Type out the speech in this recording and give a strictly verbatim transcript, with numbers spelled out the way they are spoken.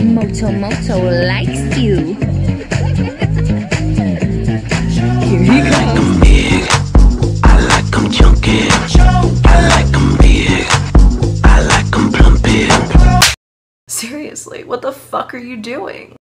Moto Moto likes you. Here he I like goes. 'em big, I like 'em chunky, I like 'em big, I like 'em plumpy. Seriously, what the fuck are you doing?